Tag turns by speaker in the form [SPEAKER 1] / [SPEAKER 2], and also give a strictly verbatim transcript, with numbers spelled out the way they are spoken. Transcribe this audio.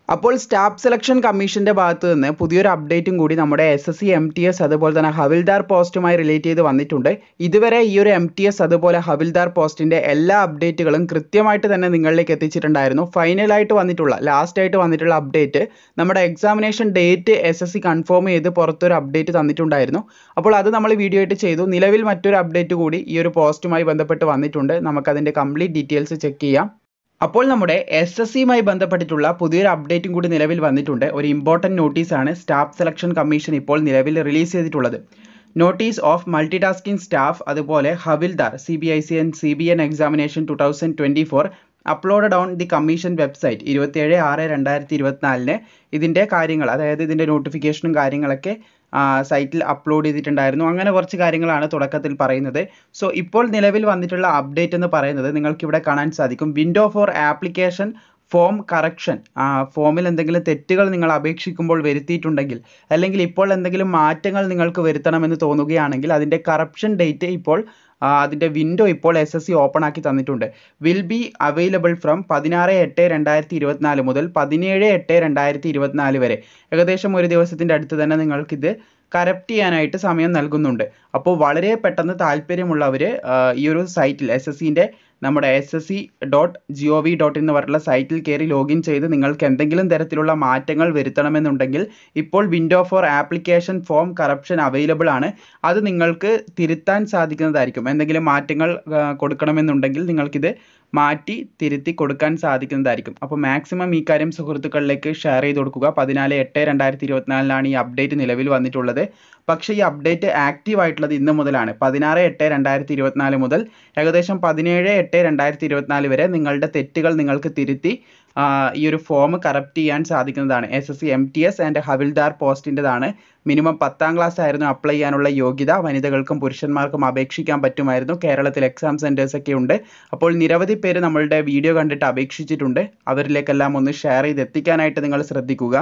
[SPEAKER 1] അപ്പോൾ staff selection കമ്മീഷൻ്റെ ഭാഗത്ത് നിന്ന് പുതിയൊരു അപ്ഡേറ്റും കൂടി നമ്മുടെ S S C M T S അതുപോലെ തന്നെ ഹവിൽദാർ പോസ്റ്റുമായി റിലേറ്റ് ചെയ്ത് വന്നിട്ടുണ്ട്. ഇതുവരെ ഈ ഒരു എം ടി എസ് അതുപോലെ ഹവിൽദാർ പോസ്റ്റിൻ്റെ എല്ലാ അപ്ഡേറ്റുകളും കൃത്യമായിട്ട് തന്നെ നിങ്ങളിലേക്ക് എത്തിച്ചിട്ടുണ്ടായിരുന്നു. ഫൈനലായിട്ട് വന്നിട്ടുള്ള ലാസ്റ്റ് ആയിട്ട് വന്നിട്ടുള്ള അപ്ഡേറ്റ് നമ്മുടെ examination date S S C confirm ചെയ്ത് പുറത്തൊരു അപ്ഡേറ്റ് തന്നിട്ടുണ്ടായിരുന്നു. അപ്പോൾ അത് നമ്മൾ വീഡിയോ ആയിട്ട് ചെയ്തു. നിലവിൽ മറ്റൊരു അപ്ഡേറ്റ് കൂടി ഈ ഒരു പോസ്റ്റുമായി ബന്ധപ്പെട്ട് വന്നിട്ടുണ്ട്. നമുക്കതിൻ്റെ കംപ്ലീറ്റ് ഡീറ്റെയിൽസ് ചെക്ക് ചെയ്യാം. അപ്പോൾ നമ്മുടെ എസ് എസ് സിയുമായി ബന്ധപ്പെട്ടിട്ടുള്ള പുതിയൊരു അപ്ഡേറ്റും കൂടി നിലവിൽ വന്നിട്ടുണ്ട്. ഒരു ഇമ്പോർട്ടൻറ്റ് നോട്ടീസാണ് സ്റ്റാഫ് സെലക്ഷൻ കമ്മീഷൻ ഇപ്പോൾ നിലവിൽ റിലീസ് ചെയ്തിട്ടുള്ളത്. Notice of multi tasking staff അതുപോലെ havildar C B I C N C B N examination two thousand twenty four uploaded on the commission website ഇരുപത്തിയേഴ് ആറ് രണ്ടായിരത്തി ഇരുപത്തിനാലിന് ഇതിൻ്റെ കാര്യങ്ങൾ, അതായത് ഇതിൻ്റെ നോട്ടിഫിക്കേഷനും കാര്യങ്ങളൊക്കെ സൈറ്റിൽ അപ്ലോഡ് ചെയ്തിട്ടുണ്ടായിരുന്നു. അങ്ങനെ കുറച്ച് കാര്യങ്ങളാണ് തുടക്കത്തിൽ പറയുന്നത്. സോ ഇപ്പോൾ നിലവിൽ വന്നിട്ടുള്ള അപ്ഡേറ്റ് എന്ന് പറയുന്നത് നിങ്ങൾക്കിവിടെ കാണാൻ സാധിക്കും. Window for application form correction, ഫോമിൽ എന്തെങ്കിലും തെറ്റുകൾ നിങ്ങൾ അപേക്ഷിക്കുമ്പോൾ വരുത്തിയിട്ടുണ്ടെങ്കിൽ അല്ലെങ്കിൽ ഇപ്പോൾ എന്തെങ്കിലും മാറ്റങ്ങൾ നിങ്ങൾക്ക് വരുത്തണമെന്ന് തോന്നുകയാണെങ്കിൽ അതിൻ്റെ കറപ്ഷൻ ഡേറ്റ് ഇപ്പോൾ അതിൻ്റെ വിൻഡോ ഇപ്പോൾ എസ് എസ് സി ഓപ്പൺ ആക്കി തന്നിട്ടുണ്ട്. വിൽ ബി അവൈലബിൾ ഫ്രം പതിനാറ് എട്ട് രണ്ടായിരത്തി ഇരുപത്തിനാല് മുതൽ പതിനേഴ് എട്ട് രണ്ടായിരത്തി ഇരുപത്തിനാല് വരെ. ഏകദേശം ഒരു ദിവസത്തിൻ്റെ അടുത്ത് തന്നെ നിങ്ങൾക്കിത് കറക്റ്റ് ചെയ്യാനായിട്ട് സമയം നൽകുന്നുണ്ട്. അപ്പോൾ വളരെ പെട്ടെന്ന് താല്പര്യമുള്ളവർ ഈ ഒരു സൈറ്റിൽ എസ് എസ് സിൻ്റെ നമ്മുടെ S S C dot G O V dot എന്ന് പറഞ്ഞുള്ള സൈറ്റിൽ കയറി ലോഗിൻ ചെയ്ത് നിങ്ങൾക്ക് എന്തെങ്കിലും തരത്തിലുള്ള മാറ്റങ്ങൾ വരുത്തണമെന്നുണ്ടെങ്കിൽ ഇപ്പോൾ window for application form correction available ആണ്. അത് നിങ്ങൾക്ക് തിരുത്താൻ സാധിക്കുന്നതായിരിക്കും. എന്തെങ്കിലും മാറ്റങ്ങൾ കൊടുക്കണമെന്നുണ്ടെങ്കിൽ നിങ്ങൾക്കിത് മാറ്റി തിരുത്തി കൊടുക്കാൻ സാധിക്കുന്നതായിരിക്കും. അപ്പോൾ മാക്സിമം ഈ കാര്യം സുഹൃത്തുക്കളിലേക്ക് ഷെയർ ചെയ്ത് കൊടുക്കുക. പതിനാല് എട്ട് രണ്ടായിരത്തി ഇരുപത്തിനാലിനാണ് ഈ അപ്ഡേറ്റ് നിലവിൽ വന്നിട്ടുള്ളത്. പക്ഷേ ഈ അപ്ഡേറ്റ് ആക്റ്റീവ് ആയിട്ടുള്ളത് ഇന്ന് മുതലാണ്. പതിനാറ് എട്ട് രണ്ടായിരത്തി ഇരുപത്തിനാല് മുതൽ ഏകദേശം പതിനേഴ് എട്ട് രണ്ടായിരത്തി ഇരുപത്തിനാല് വരെ നിങ്ങളുടെ തെറ്റുകൾ നിങ്ങൾക്ക് തിരുത്തി ഈ ഒരു ഫോം കറക്റ്റ് ചെയ്യാൻ സാധിക്കുന്നതാണ്. S S C M T S and havildar പോസ്റ്റിൻ്റെതാണ്. മിനിമം പത്താം ക്ലാസ് ആയിരുന്നു അപ്ലൈ ചെയ്യാനുള്ള യോഗ്യത. വനിതകൾക്കും പുരുഷന്മാർക്കും അപേക്ഷിക്കാൻ പറ്റുമായിരുന്നു. കേരളത്തിൽ എക്സാം സെൻറ്റേഴ്സ് ഒക്കെ ഉണ്ട്. അപ്പോൾ നിരവധി പേര് നമ്മളുടെ വീഡിയോ കണ്ടിട്ട് അപേക്ഷിച്ചിട്ടുണ്ട്. അവരിലേക്കെല്ലാം ഒന്ന് ഷെയർ ചെയ്ത് എത്തിക്കാനായിട്ട് നിങ്ങൾ ശ്രദ്ധിക്കുക.